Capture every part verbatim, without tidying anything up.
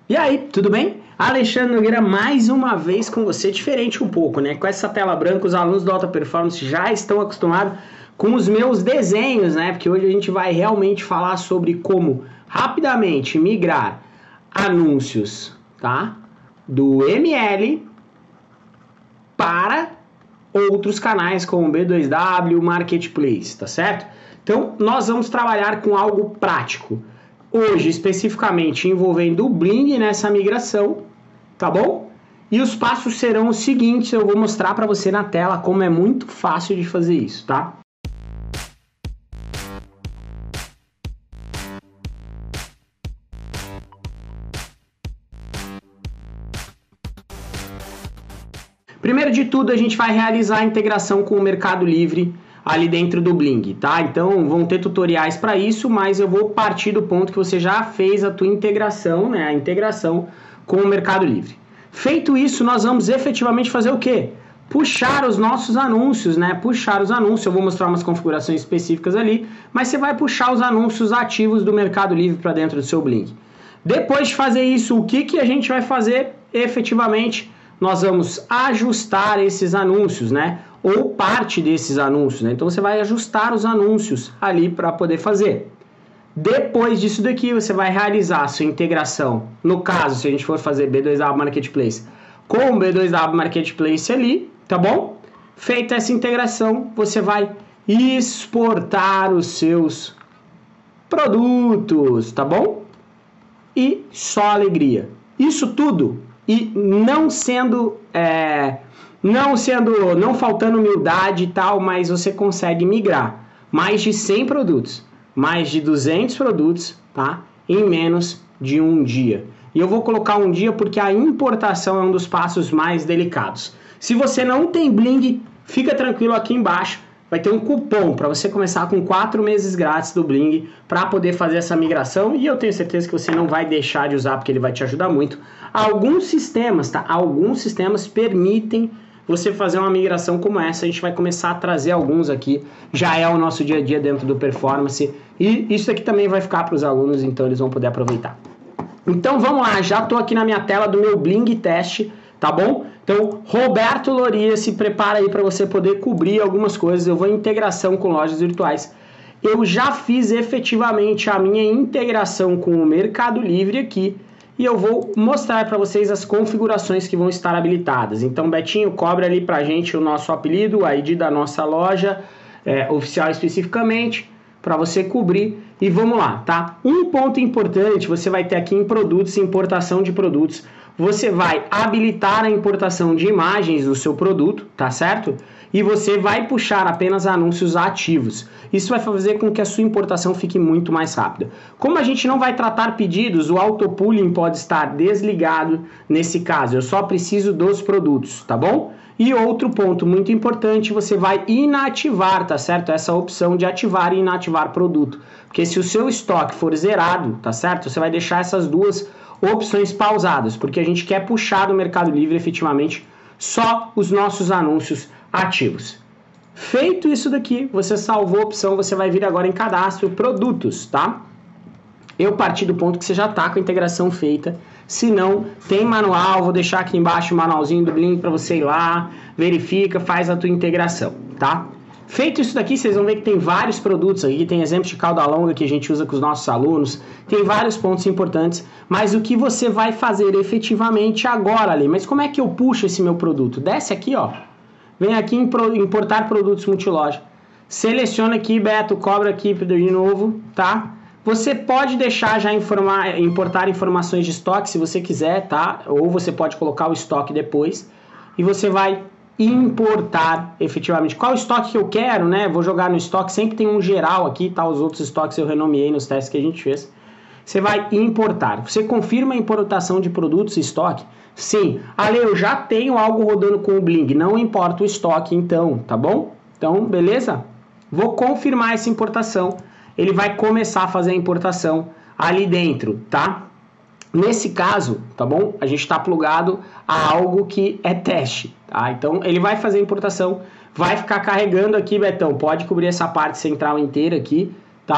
E aí, tudo bem? Alexandre Nogueira mais uma vez com você, diferente um pouco, né? Com essa tela branca, os alunos do Alta Performance já estão acostumados com os meus desenhos, né? Porque hoje a gente vai realmente falar sobre como rapidamente migrar anúncios, tá? Do M L para outros canais como B dois W, Marketplace, tá certo? Então, nós vamos trabalhar com algo prático. Hoje, especificamente, envolvendo o Bling nessa migração, tá bom? E os passos serão os seguintes, eu vou mostrar para você na tela como é muito fácil de fazer isso, tá? Primeiro de tudo, a gente vai realizar a integração com o Mercado Livre ali dentro do Bling, tá? Então, vão ter tutoriais para isso, mas eu vou partir do ponto que você já fez a tua integração, né? A integração com o Mercado Livre. Feito isso, nós vamos efetivamente fazer o quê? Puxar os nossos anúncios, né? Puxar os anúncios, eu vou mostrar umas configurações específicas ali, mas você vai puxar os anúncios ativos do Mercado Livre para dentro do seu Bling. Depois de fazer isso, o que, que a gente vai fazer efetivamente? Nós vamos ajustar esses anúncios, né? Ou parte desses anúncios, né? Então você vai ajustar os anúncios ali para poder fazer. Depois disso daqui, você vai realizar a sua integração. No caso, se a gente for fazer B dois W Marketplace com o B dois W Marketplace ali, tá bom? Feita essa integração, você vai exportar os seus produtos, tá bom? E só alegria. Isso tudo e não sendo, é, não sendo, não faltando humildade e tal, mas você consegue migrar mais de cem produtos, mais de duzentos produtos, tá? Em menos de um dia. E eu vou colocar um dia porque a importação é um dos passos mais delicados. Se você não tem Bling, fica tranquilo, aqui embaixo vai ter um cupom para você começar com quatro meses grátis do Bling para poder fazer essa migração, e eu tenho certeza que você não vai deixar de usar porque ele vai te ajudar muito. Alguns sistemas, tá? Alguns sistemas permitem você fazer uma migração como essa. A gente vai começar a trazer alguns aqui, já é o nosso dia a dia dentro do Performance, e isso aqui também vai ficar para os alunos, então eles vão poder aproveitar. Então vamos lá, já estou aqui na minha tela do meu Bling teste, tá bom? Então, Roberto Loria, se prepara aí para você poder cobrir algumas coisas. Eu vou em integração com lojas virtuais. Eu já fiz efetivamente a minha integração com o Mercado Livre aqui e eu vou mostrar para vocês as configurações que vão estar habilitadas. Então, Betinho, cobre ali para a gente o nosso apelido, a I D da nossa loja, é, oficial especificamente, para você cobrir. E vamos lá, tá? Um ponto importante, você vai ter aqui em produtos, importação de produtos. Você vai habilitar a importação de imagens do seu produto, tá certo? E você vai puxar apenas anúncios ativos. Isso vai fazer com que a sua importação fique muito mais rápida. Como a gente não vai tratar pedidos, o auto-pooling pode estar desligado nesse caso. Eu só preciso dos produtos, tá bom? E outro ponto muito importante, você vai inativar, tá certo? Essa opção de ativar e inativar produto. Porque se o seu estoque for zerado, tá certo? Você vai deixar essas duas opções pausadas, porque a gente quer puxar do Mercado Livre efetivamente só os nossos anúncios ativos. Feito isso daqui, você salvou a opção, você vai vir agora em cadastro produtos, tá? Eu parti do ponto que você já está com a integração feita. Se não, tem manual, vou deixar aqui embaixo o manualzinho do Bling para você ir lá, verifica, faz a tua integração, tá? Feito isso daqui, vocês vão ver que tem vários produtos aqui, tem exemplos de cauda longa que a gente usa com os nossos alunos, tem vários pontos importantes, mas o que você vai fazer efetivamente agora ali? Mas como é que eu puxo esse meu produto? Desce aqui, ó, vem aqui em importar produtos multiloja, seleciona aqui, Beto, cobra aqui de novo, tá? Você pode deixar já informar, importar informações de estoque se você quiser, tá? Ou você pode colocar o estoque depois e você vai importar efetivamente. Qual estoque que eu quero, né? Vou jogar no estoque, sempre tem um geral aqui, tá? Os outros estoques eu renomeei nos testes que a gente fez. Você vai importar. Você confirma a importação de produtos e estoque? Sim. Ale, eu já tenho algo rodando com o Bling, não importa o estoque então, tá bom? Então, beleza? Vou confirmar essa importação. Ele vai começar a fazer a importação ali dentro, tá? Nesse caso, tá bom? A gente está plugado a algo que é teste, tá? Então, ele vai fazer a importação, vai ficar carregando aqui, Betão. Pode cobrir essa parte central inteira aqui, tá?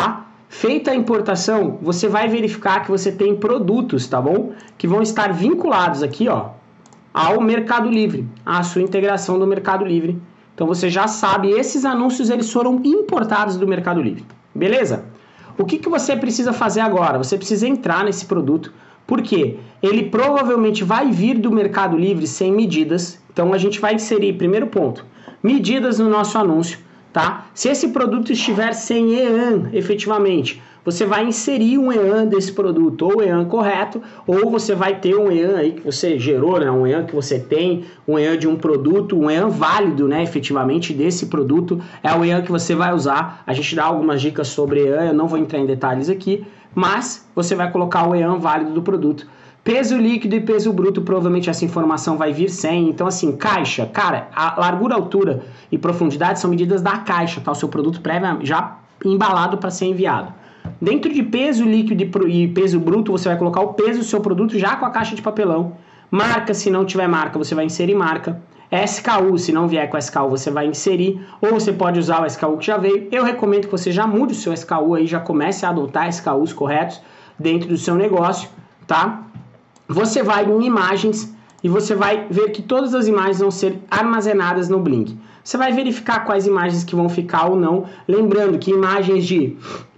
Feita a importação, você vai verificar que você tem produtos, tá bom? Que vão estar vinculados aqui, ó, ao Mercado Livre, à sua integração do Mercado Livre. Então você já sabe, esses anúncios eles foram importados do Mercado Livre, beleza? O que, que você precisa fazer agora? Você precisa entrar nesse produto, porque ele provavelmente vai vir do Mercado Livre sem medidas. Então a gente vai inserir, primeiro ponto, medidas no nosso anúncio, tá? Se esse produto estiver sem E A N, efetivamente, você vai inserir um E A N desse produto, ou E A N correto, ou você vai ter um E A N aí que você gerou, né? Um E A N que você tem, um E A N de um produto, um E A N válido, né? Efetivamente desse produto, é o E A N que você vai usar. A gente dá algumas dicas sobre E A N, eu não vou entrar em detalhes aqui, mas você vai colocar o E A N válido do produto. Peso líquido e peso bruto, provavelmente essa informação vai vir sem. Então, assim, caixa, cara, a largura, altura e profundidade são medidas da caixa, tá? O seu produto prévio já embalado para ser enviado. Dentro de peso líquido e peso bruto, você vai colocar o peso do seu produto já com a caixa de papelão. Marca, se não tiver marca, você vai inserir marca. S K U, se não vier com S K U, você vai inserir. Ou você pode usar o S K U que já veio. Eu recomendo que você já mude o seu S K U aí, já comece a adotar S K Us corretos dentro do seu negócio, tá? Você vai em imagens e você vai ver que todas as imagens vão ser armazenadas no Bling. Você vai verificar quais imagens que vão ficar ou não. Lembrando que imagens de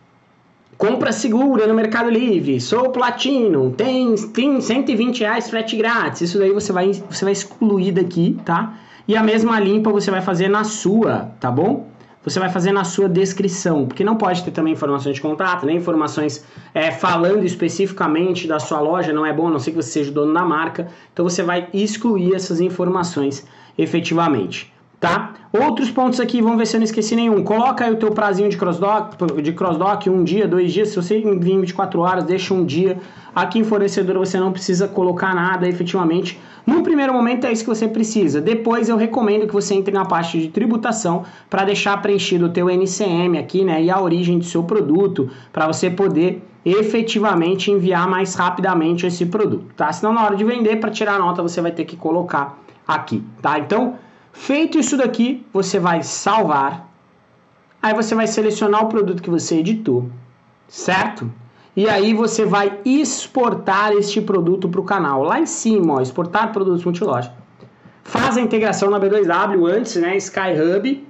compra segura no Mercado Livre, sou platino, tem, tem cento e vinte reais frete grátis. Isso daí você vai, você vai excluir daqui, tá? E a mesma limpa você vai fazer na sua, tá bom? Você vai fazer na sua descrição, porque não pode ter também informações de contato, nem informações é, falando especificamente da sua loja, não é bom, a não ser que você seja o dono da marca. Então você vai excluir essas informações efetivamente, tá? Outros pontos aqui, vamos ver se eu não esqueci nenhum. Coloca aí o teu prazinho de crossdock, de crossdock, um dia, dois dias. Se você envia em vinte e quatro horas, deixa um dia. Aqui em fornecedor você não precisa colocar nada efetivamente. No primeiro momento é isso que você precisa. Depois eu recomendo que você entre na parte de tributação para deixar preenchido o teu N C M aqui, né? E a origem do seu produto, para você poder efetivamente enviar mais rapidamente esse produto, tá? Senão na hora de vender, para tirar a nota, você vai ter que colocar aqui, tá? Então, feito isso daqui, você vai salvar. Aí você vai selecionar o produto que você editou, certo? E aí você vai exportar este produto para o canal. Lá em cima, ó, exportar produtos multiloja. Faz a integração na B dois W antes, né? Skyhub.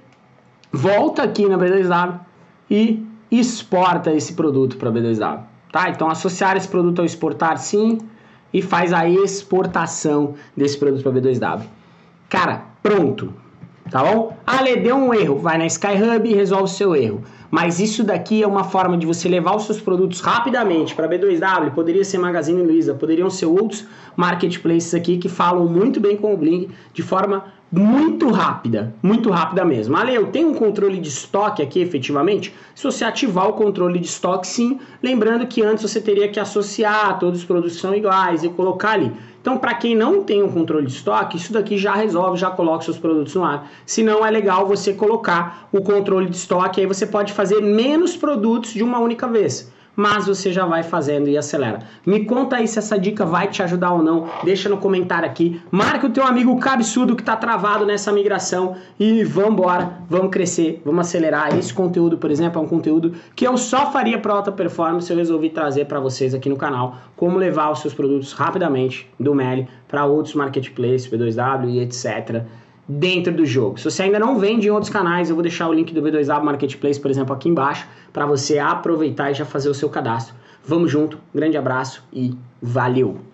Volta aqui na B dois W e exporta esse produto para a B dois W. Tá? Então associar esse produto ao exportar sim e faz a exportação desse produto para a B dois W. Cara, pronto. Tá bom? Ah, Lê, deu um erro. Vai na Skyhub e resolve o seu erro. Mas isso daqui é uma forma de você levar os seus produtos rapidamente para B dois W. Poderia ser Magazine Luiza, poderiam ser outros marketplaces aqui que falam muito bem com o Bling de forma muito rápida, muito rápida mesmo. Ale, eu tenho um controle de estoque aqui efetivamente? Se você ativar o controle de estoque, sim. Lembrando que antes você teria que associar todos os produtos que são iguais e colocar ali. Então, para quem não tem um controle de estoque, isso daqui já resolve, já coloca seus produtos no ar. Se não, é legal você colocar o controle de estoque, aí você pode fazer menos produtos de uma única vez. Mas você já vai fazendo e acelera. Me conta aí se essa dica vai te ajudar ou não. Deixa no comentário aqui. Marca o teu amigo cabeçudo que está travado nessa migração. E vamos embora, vamos crescer, vamos acelerar. Esse conteúdo, por exemplo, é um conteúdo que eu só faria para alta performance. Eu resolvi trazer para vocês aqui no canal como levar os seus produtos rapidamente do Meli para outros marketplaces, B dois W e etcétera dentro do jogo. Se você ainda não vende em outros canais, eu vou deixar o link do B dois W Marketplace, por exemplo, aqui embaixo, para você aproveitar e já fazer o seu cadastro. Vamos junto, grande abraço e valeu!